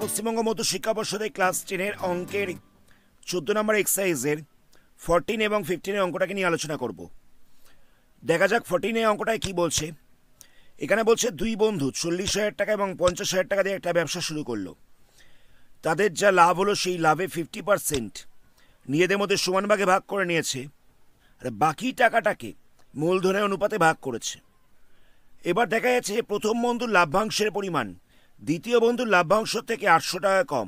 পশ্চিমবঙ্গ মধ্য শিক্ষা পর্ষদের ক্লাস 10 অঙ্কের 14 নম্বর এক্সারসাইজের 14 এবং 15 অঙ্কটাকে নিয়ে আলোচনা করব। দেখা যাক 14 অঙ্কটায় কি বলছে। এখানে বলছে দুই বন্ধু 40,000 টাকা এবং 50,000 টাকা দিয়ে একটা ব্যবসা শুরু করলো। তাদের যা লাভ হলো সেই লাভে 50% নিজেদের মধ্যে সমান ভাগে ভাগ করে নিয়েছে, আর বাকি টাকাটাকে মূলধনের অনুপাতে ভাগ করেছে। এবার দেখা যাচ্ছে যে প্রথম বন্ধুর লাভ্যাংশের পরিমাণ দ্বিতীয় বন্ধুর লাভ্যাংশ থেকে 800 টাকা কম।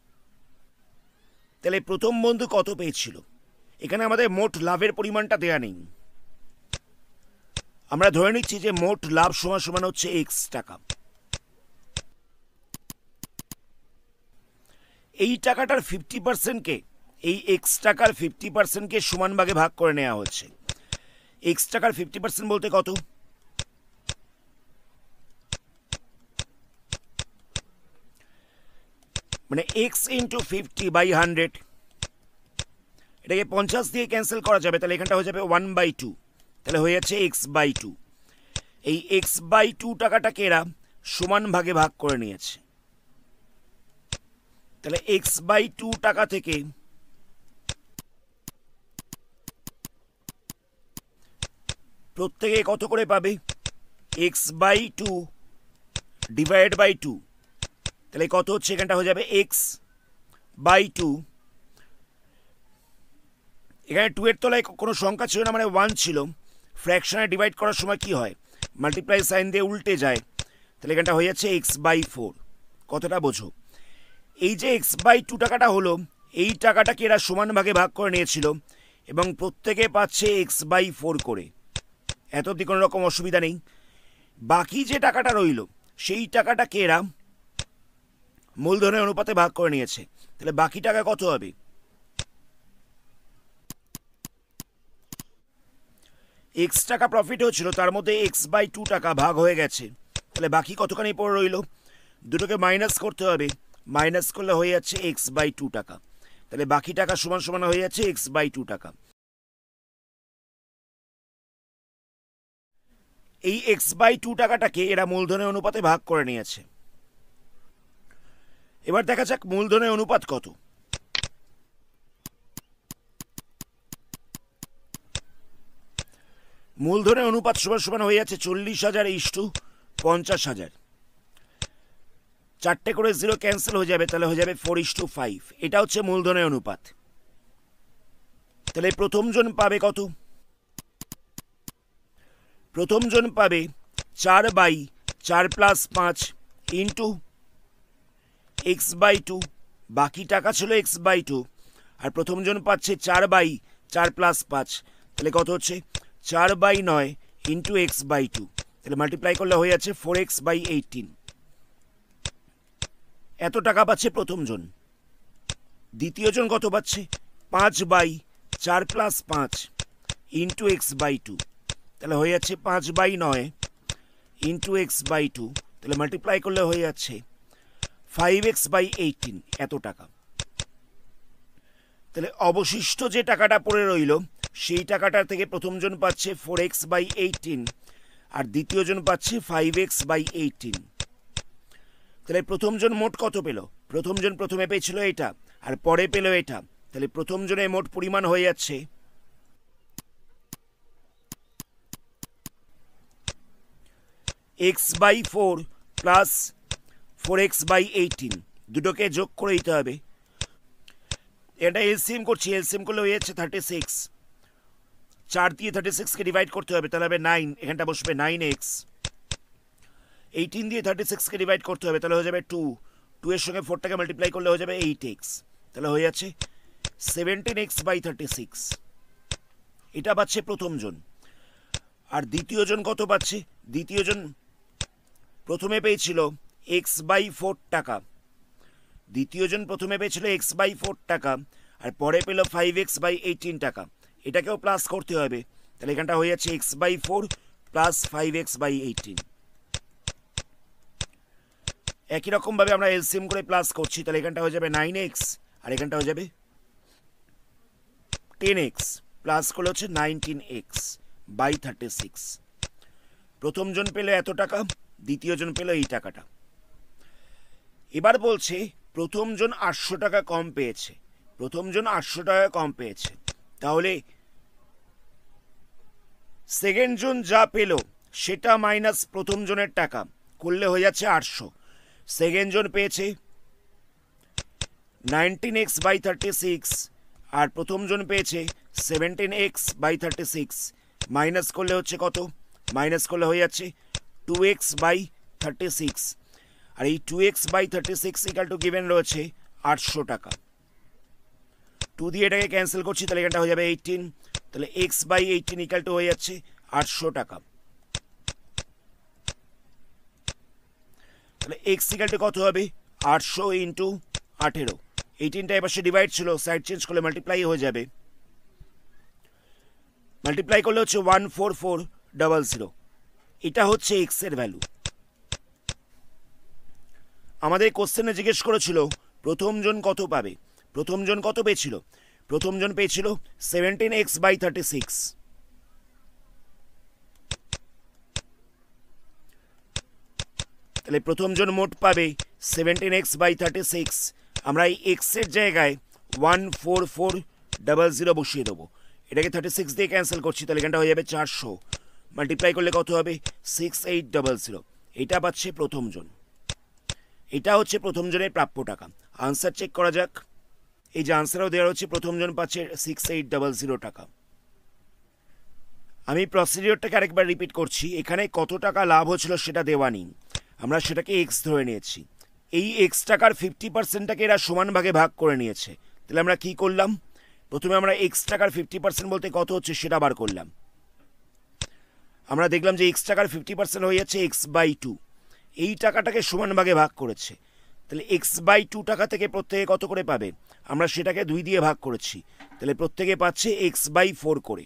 তাহলে প্রথম বন্ধু কত পেয়েছিল? এখানে আমাদের মোট লাভের পরিমাণটা দেয়া নেই। আমরা ধরে নিচ্ছি যে মোট লাভ সমান সমান হচ্ছে এক্স টাকা। এই টাকাটার 50%কে এই এক্স টাকার 50%কে সমান ভাগে ভাগ করে নেওয়া হচ্ছে। এক্স টাকার 50% বলতে কত? মানে এক্স ইন্টু 50/100, এটাকে 50 দিয়ে ক্যান্সেল করা যাবে, তাহলে এখানটা হয়ে যাবে 1/2, তাহলে হয়ে যাচ্ছে x/2। এই x/2 টাকাটাকে এরা সমান ভাগে ভাগ করে নিয়েছে। তাহলে x/2 টাকা থেকে প্রত্যেকে কত করে পাবে? x/2 ডিভাইড বাই 2, তাহলে কত হচ্ছে? এখানটা হয়ে যাবে x/2। এখানে 2 এর তলায় কোনো সংখ্যা ছিল না, মানে 1 ছিল। ফ্র্যাকশনে ডিভাইড করার সময় কি হয়? মাল্টিপ্লাই সাইন দিয়ে উল্টে যায়, তাহলে এখানটা হয়ে যাচ্ছে x/4। কতটা বোঝো? এই যে x/2 টাকাটা হলো, এই টাকাটাকে এরা সমান ভাগে ভাগ করে নিয়েছিল এবং প্রত্যেকে পাচ্ছে x/4 করে। এত অবধি কোনো রকম অসুবিধা নেই। বাকি যে টাকাটা রইল সেই টাকাটাকে এরা মূলধনের অনুপাতে ভাগ করে নিয়েছে, তাহলে বাকি টাকা কত হবে? এক্স টাকা প্রফিট হচ্ছিল, তার মধ্যে x/2 টাকা ভাগ হয়ে গেছে, তাহলে বাকি কতখানি পড়ে রইল? দুটোকে মাইনাস করতে হবে, মাইনাস করলে হয়ে যাচ্ছে x/2 টাকা, তাহলে বাকি টাকা সমান সমান হয়ে যাচ্ছে x/2 টাকা। এই x/2 টাকাটাকে এরা মূলধনের অনুপাতে ভাগ করে নিয়েছে। এবার দেখা যাক মূলধনের অনুপাত কত। মূলধনের অনুপাত সমান সমান হয়ে যাচ্ছে 40,000:50,000। 4টে করে 0 ক্যান্সেল হয়ে যাবে, তাহলে হয়ে যাবে 4:5। এটা হচ্ছে মূলধনের অনুপাত। তাহলে প্রথমজন পাবে কত? প্রথমজন পাবে 4/4+5 ইন্টু x/2। বাকি টাকা ছিল x/2, আর প্রথমজন পাচ্ছে 4/4+5, তাহলে কত হচ্ছে? 4/9 ইন্টু x/2, তাহলে মাল্টিপ্লাই করলে হয়ে যাচ্ছে 4x/18। এত টাকা পাচ্ছে প্রথমজন। দ্বিতীয়জন কত পাচ্ছে? 5/4+5 ইন্টু x/2, তাহলে হয়ে যাচ্ছে 5/9 ইন্টু x/2, তাহলে মাল্টিপ্লাই করলে হয়ে যাচ্ছে 5x/18। এত টাকা। তাহলে অবশিষ্ট যে টাকাটা পড়ে রইল সেই টাকাটার থেকে প্রথমজন পাচ্ছে 4x/18 আর দ্বিতীয়জন পাচ্ছে 5x/18। তাহলে প্রথমজন মোট কত পেল? প্রথমজন প্রথমে পেয়েছিল এটা আর পরে পেল এটা, তাহলে প্রথমজনের মোট পরিমাণ হয়ে যাচ্ছে x/4 প্লাস 4x/18। দুটোকে যোগ করে দিতে হবে। এটা এলসিএম করছি, এলসিএম করলে হয়ে যাচ্ছে 36। 4 দিয়ে 36কে ডিভাইড করতে হবে, তাহলে হবে 9, এখানটা বসবে 9x। 18 দিয়ে 36কে ডিভাইড করতে হবে, তাহলে হয়ে যাবে 2। 2 এর সঙ্গে 4টাকে মাল্টিপ্লাই করলে হয়ে যাবে 8x, তাহলে হয়ে যাচ্ছে 17x/36। এটা পাচ্ছে প্রথমজন। আর দ্বিতীয়জন কত পাচ্ছে? দ্বিতীয়জন প্রথমে পেয়েছিল x/4 টাকা। দ্বিতীয়জন প্রথমে পেয়েছিল x/4 টাকা আর পরে পেল 5x/18 টাকা। এটাকেও প্লাস করতে হবে, তাহলে এখানটা হয়ে যাচ্ছে x/4 প্লাস 5x/18। একই রকম ভাবে আমরা এলসিএম করে প্লাস করছি, তাহলে এখানটা হয়ে যাবে 9x আর এখানটা হয়ে যাবে 10x, প্লাস করলে হচ্ছে 19x/36। প্রথমজন পেল এত টাকা, দ্বিতীয়জন পেল এই টাকাটা। এবার বলছে প্রথমজন 800 টাকা কম পেয়েছে, প্রথমজন 800 টাকা কম পেয়েছে, তাহলে সেকেন্ড জন যা পেল সেটা মাইনাস প্রথম জনের টাকা করলে হয়ে যাচ্ছে 800। সেকেন্ড জন পেয়েছে 19x/36 আর প্রথম জন পেয়েছে 17x/36, মাইনাস করলে হচ্ছে কত, মাইনাস করলে হয়ে যাচ্ছে 2x/36, আর এই 2x/36 ইকাল টু গিভেন রয়েছে 800 টাকা। 2 দিয়ে এটাকে ক্যান্সেল করছি, তাহলে এখানটা হয়ে যাবে 18, তাহলে x/18 ইকাল টু হয়ে যাচ্ছে 800 টাকা। তাহলে x ইকাল টু কত হবে, 800 ইন্টু 18, 18টা এবার সে ডিভাইড ছিল, সাইড চেঞ্জ করলে মাল্টিপ্লাই হয়ে যাবে, মাল্টিপ্লাই করলে হচ্ছে 14400, এটা হচ্ছে x এর ভ্যালু। আমাদের কোশ্চেনে জিজ্ঞেস করেছিল প্রথমজন কত পাবে, প্রথমজন কত পেয়েছিল, প্রথমজন পেয়েছিল 17x/36, তাহলে প্রথমজন মোট পাবে 17x/36, আমরা এই x এর জায়গায় 14400 বসিয়ে দেবো, এটাকে 36 দিয়ে ক্যান্সেল করছি, তাহলে এখানটা হয়ে যাবে 400, মাল্টিপ্লাই করলে কত হবে 6800, এটা পাচ্ছে প্রথমজন, এটা হচ্ছে প্রথমজনের প্রাপ্য টাকা। আনসার চেক করা যাক, এই যে আনসারও দেওয়া হচ্ছে প্রথমজন পাচ্ছে 6800 টাকা। আমি প্রসিডিওরটাকে আরেকবার রিপিট করছি, এখানে কত টাকা লাভ হচ্ছিল সেটা দেওয়া নেই, আমরা সেটাকে এক্স ধরে নিয়েছি, এই এক্স টাকার 50%টাকে এরা সমান ভাগে ভাগ করে নিয়েছে, তাহলে আমরা কি করলাম, প্রথমে আমরা এক্স টাকার 50% বলতে কত হচ্ছে সেটা বার করলাম, আমরা দেখলাম যে এক্স টাকার 50% হয়ে যাচ্ছে x/2, এই টাকাটাকে সমান ভাগে ভাগ করেছে, তাহলে x/2 টাকা থেকে প্রত্যেকে কত করে পাবে, আমরা সেটাকে 2 দিয়ে ভাগ করেছি, তাহলে প্রত্যেকে পাচ্ছে x/4 করে,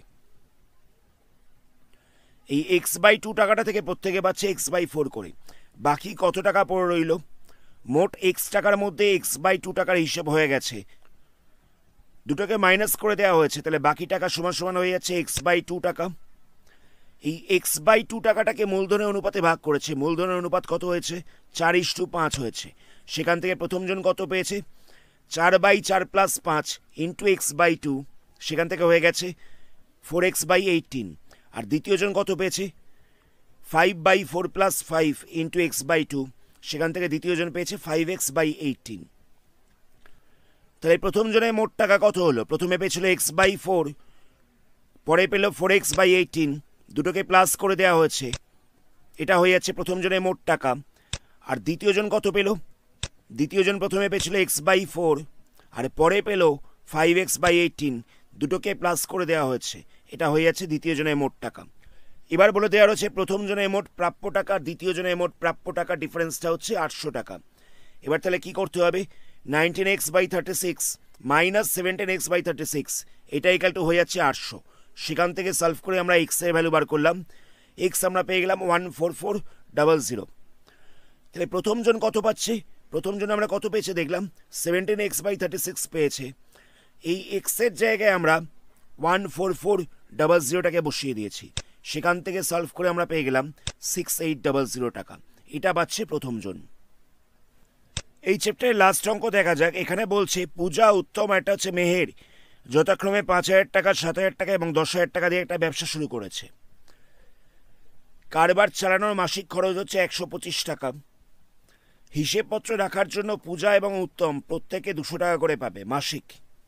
এই x/2 টাকাটা থেকে প্রত্যেকে পাচ্ছে x/4 করে। বাকি কত টাকা পড়ে রইল, মোট x টাকার মধ্যে x/2 টাকার হিসেব হয়ে গেছে, দুটোকে মাইনাস করে দেওয়া হয়েছে, তাহলে বাকি টাকা সমান সমান হয়ে যাচ্ছে x/2 টাকা। এই x/2 টাকাটাকে মূলধনের অনুপাতে ভাগ করেছে, মূলধনের অনুপাত কত হয়েছে, 4:5 হয়েছে, সেখান থেকে প্রথমজন কত পেয়েছে 4/4 + 5 ইন্টু x/2, সেখান থেকে হয়ে গেছে 4x/18, আর দ্বিতীয়জন কত পেয়েছে 5/4 + 5 ইন্টু x/2, সেখান থেকে দ্বিতীয়জন পেয়েছে 5x/18, তাহলে প্রথমজনের মোট টাকা কত হলো, প্রথমে পেয়েছিল x/4, পরে পেল 4x/18, দুটোকে প্লাস করে দেওয়া হয়েছে, এটা হয়ে যাচ্ছে প্রথমজনের মোট টাকা। আর দ্বিতীয়জন কত পেল, দ্বিতীয়জন প্রথমে পেয়েছিল x/4 আর পরে পেল 5x/18, দুটোকে প্লাস করে দেওয়া হয়েছে, এটা হয়ে যাচ্ছে দ্বিতীয়জনের মোট টাকা। এবার বলে দেওয়া রয়েছে প্রথমজনের মোট প্রাপ্য টাকা, দ্বিতীয়জনের মোট প্রাপ্য টাকা ডিফারেন্সটা হচ্ছে 800 টাকা। এবার তাহলে কি করতে হবে, 19x/36 মাইনাস 17x/36, এটা ইকাল টু হয়ে যাচ্ছে 800, সেখান থেকে সলভ করে আমরা এক্স এর ভ্যালু বার করলাম, এক্স আমরা পেয়ে গেলাম 14400, তাহলে প্রথমজন কত পাচ্ছে, প্রথমজন আমরা কত পেয়েছে দেখলাম 17x/36 পেয়েছে, এই এক্স এর জায়গায় আমরা 14400টাকে বসিয়ে দিয়েছি, সেখান থেকে সলভ করে আমরা পেয়ে গেলাম 6800 টাকা, এটা পাচ্ছে প্রথমজন। এই চ্যাপ্টারের লাস্ট অঙ্ক দেখা যাক, এখানে বলছে পূজা, উত্তম, একটা হচ্ছে মেহের, যথাক্রমে 5000 টাকা, 7000 টাকা এবং 10,000 টাকা দিয়ে একটা ব্যবসা শুরু করেছে, কারবার চালানোর মাসিক খরচ হচ্ছে 125 টাকা, হিসেবপত্র রাখার জন্য পূজা এবং উত্তম প্রত্যেকে 200 টাকা করে পাবে মাসিক,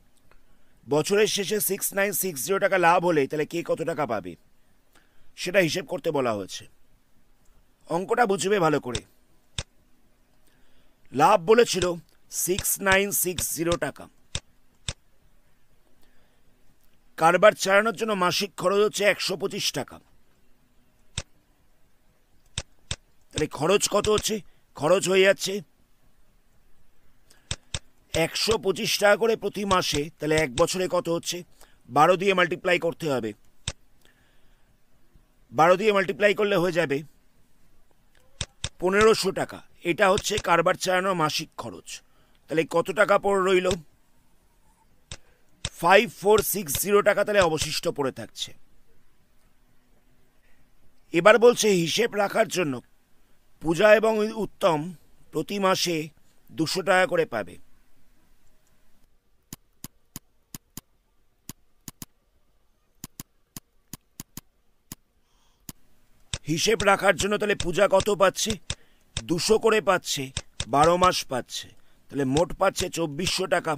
বছরের শেষে 6960 টাকা লাভ হলে তাহলে কে কত টাকা পাবে সেটা হিসেব করতে বলা হয়েছে। অঙ্কটা বুঝবে ভালো করে, লাভ বলেছিল 6960 টাকা, কারবার চালানোর জন্য মাসিক খরচ হচ্ছে 125 টাকা, তাহলে খরচ কত হচ্ছে, খরচ হয়ে যাচ্ছে 125 টাকা করে প্রতি মাসে, তাহলে এক বছরে কত হচ্ছে 12 দিয়ে মাল্টিপ্লাই করতে হবে, 12 দিয়ে মাল্টিপ্লাই করলে হয়ে যাবে 1500 টাকা, এটা হচ্ছে কারবার চালানোর মাসিক খরচ, তাহলে কত টাকা পড়ে রইল 5460 টাকা, তাহলে অবশিষ্ট পড়ে থাকছে। এবার বলছে হিসেব রাখার জন্য পূজা এবং উত্তম প্রতি মাসে 200 টাকা করে পাবে। হিসেব রাখার জন্য তাহলে পূজা কত পাচ্ছে? 200 করে পাচ্ছে, 12 মাস পাচ্ছে, তাহলে মোট পাচ্ছে 2400 টাকা।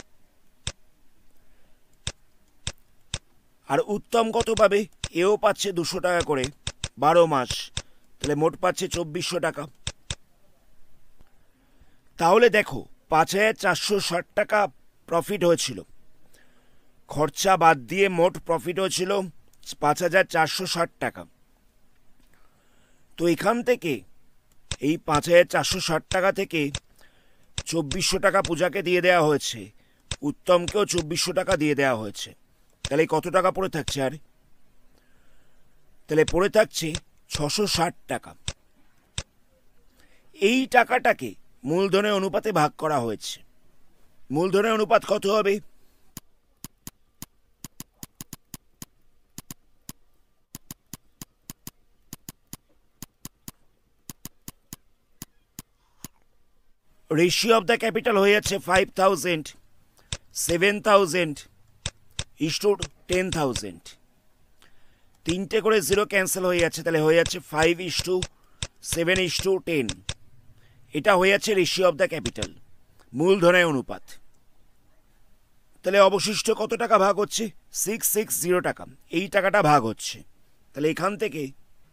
আর উত্তম কত পাবে? এও পাচ্ছে 200 টাকা করে, 12 মাস, তাহলে মোট পাচ্ছে 2400 টাকা। তাহলে দেখো 5460 টাকা প্রফিট হয়েছিল, খরচা বাদ দিয়ে মোট প্রফিট হয়েছিল 5460 টাকা। তো এখান থেকে এই 5460 টাকা থেকে 2400 টাকা পূজাকে দিয়ে দেওয়া হয়েছে, উত্তমকেও 2400 টাকা দিয়ে দেওয়া হয়েছে, তাহলে কত টাকা পড়ে থাকছে? আর তাহলে পড়ে থাকছে 660 টাকা। এই টাকাটাকে মূলধনের অনুপাতে ভাগ করা হয়েছে। মূলধনের অনুপাত কত হবে? রেশিও অফ দ্য ক্যাপিটাল হয়ে যাচ্ছে 5000, 7000 ইস্টু 10,000। 3টে করে 0 ক্যান্সেল হয়ে যাচ্ছে, তাহলে হয়ে যাচ্ছে 5:7:10। এটা হয়ে যাচ্ছে রেশিও অফ দ্য ক্যাপিটাল, মূলধনের অনুপাত। তাহলে অবশিষ্ট কত টাকা ভাগ হচ্ছে? 660 টাকা। এই টাকাটা ভাগ হচ্ছে, তাহলে এখান থেকে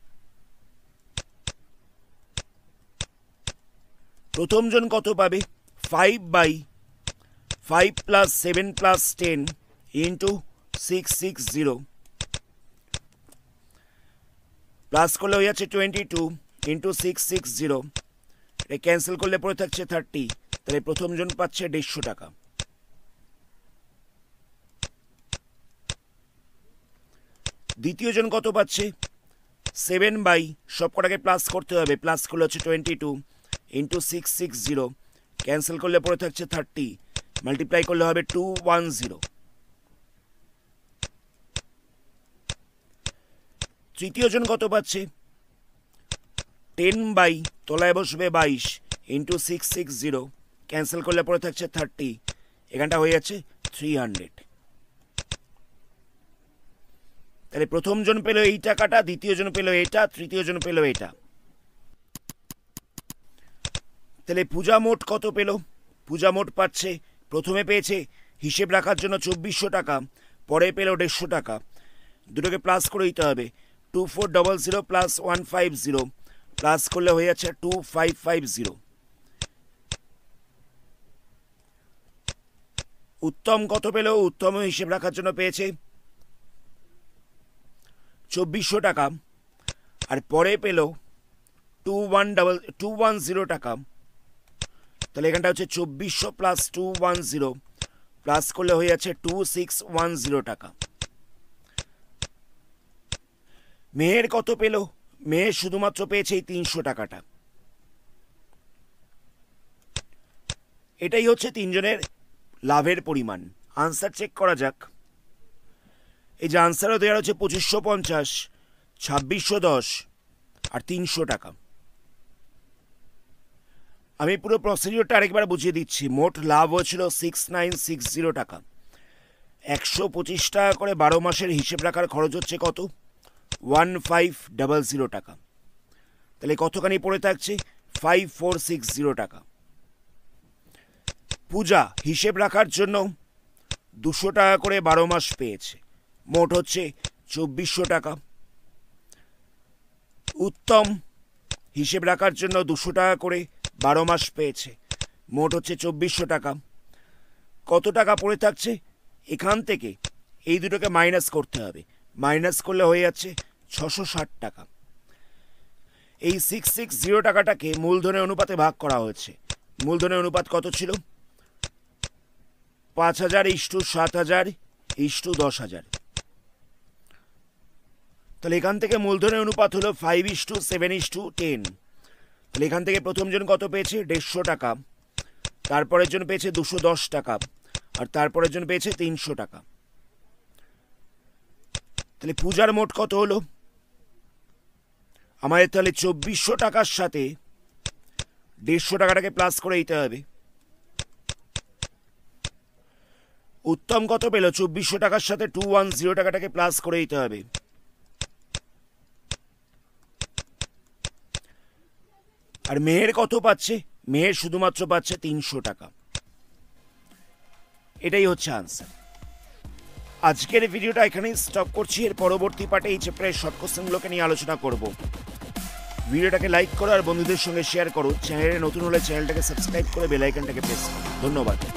প্রথম জন কত পাবে? 5/5 + 7 + 10 ইন্টু 660, প্লাস করলে হয়ে যাচ্ছে 22 ইন্টু 660, এটা ক্যান্সেল করলে পড়ে থাকছে 30, তাহলে প্রথম জন পাচ্ছে 150 টাকা। দ্বিতীয় জন কত পাচ্ছে? 7/, সব কটাকে প্লাস করতে হবে, প্লাস করলে হচ্ছে 22 ইন্টু 660, ক্যান্সেল করলে পড়ে থাকছে 30, মাল্টিপ্লাই করলে হবে 210। তৃতীয় জন কত পাচ্ছে? 10/, তলায় বসবে 22 ইন্টু 660, ক্যান্সেল করলে পড়ে থাকছে 30, এখানটা হয়ে যাচ্ছে 300। তাহলে প্রথম জন পেল এই টাকাটা, দ্বিতীয় জন পেল এটা, তৃতীয় জন পেল এটা। তাহলে পূজা মোট কত পেল? পূজা মোট পাচ্ছে, প্রথমে পেয়েছে হিসেব রাখার জন্য 2400 টাকা, পরে পেল 150 টাকা, দুটোকে প্লাস করে দিতে হবে। 2400 প্লাস 150, প্লাস করলে হয়ে যাচ্ছে 2550। উত্তম কত পেল? উত্তম হিসেব রাখার জন্য পেয়েছে 2400 টাকা, আর পরে পেল 210 টাকা, তাহলে এখানটা হচ্ছে 2400 প্লাস 210, প্লাস করলে হয়ে যাচ্ছে 2610 টাকা। মেহের কত পেল? মেহের শুধুমাত্র পেয়েছে এই 300 টাকাটা। এটাই হচ্ছে তিনজনের লাভের পরিমাণ। আনসার চেক করা যাক। এই যে আনসারও দেওয়া হচ্ছে 2550, 2610 আর 300 টাকা। আমি পুরো প্রসিডিওরটা আরেকবার বুঝিয়ে দিচ্ছি। মোট লাভ হয়েছিল 6960 টাকা। 125 টাকা করে 12 মাসের হিসেব রাখার খরচ হচ্ছে কত? 1500 টাকা। তাহলে কতখানি পড়ে থাকছে? 5460 টাকা। পূজা হিসেব রাখার জন্য 200 টাকা করে 12 মাস পেয়েছে, মোট হচ্ছে 2400 টাকা। উত্তম হিসেব রাখার জন্য 200 টাকা করে 12 মাস পেয়েছে, মোট হচ্ছে 2400 টাকা। কত টাকা পড়ে থাকছে? এখান থেকে এই দুটোকে মাইনাস করতে হবে, মাইনাস করলে হয়ে যাচ্ছে 660 টাকা। এই 660 টাকাটাকে মূলধনের অনুপাতে ভাগ করা হয়েছে। মূলধনের অনুপাত কত ছিল? 5000:7000:10,000। তাহলে এখান থেকে মূলধনের অনুপাত হলো 5:7:10। তাহলে এখান থেকে প্রথম জন কত পেয়েছে? 150 টাকা, তারপরের জন পেয়েছে 210 টাকা, আর তারপরের জন পেয়েছে 300 টাকা। তাহলে পূজার মোট কত হলো? আমাদের তাহলে 2400 টাকার সাথে 150 টাকাটাকে প্লাস করে দিতে হবে। উত্তম কত পেল? 2400 টাকার সাথে 210 টাকাটাকে প্লাস করে দিতে হবে। আর মেহের কত পাচ্ছে? মেহের শুধুমাত্র পাচ্ছে 300 টাকা। এটাই হচ্ছে আনসার। আজকের ভিডিওটা এখানেই স্টপ করছি। এর পরবর্তী পার্টে এই চ্যাপ্টারের শর্ট কোশ্চেনগুলোকে নিয়ে আলোচনা করব। ভিডিওটাকে লাইক করো আর বন্ধুদের সঙ্গে শেয়ার করো। চ্যানেলে নতুন হলে চ্যানেলটাকে সাবস্ক্রাইব করে বেল আইকনটাকে প্রেস করো। ধন্যবাদ।